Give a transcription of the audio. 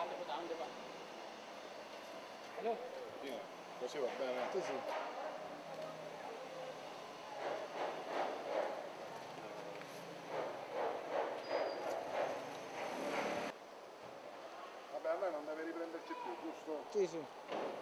ande qua. No? Sì, così va bene. Sì, sì. Vabbè, a noi non deve riprenderci più, giusto? Sì, sì.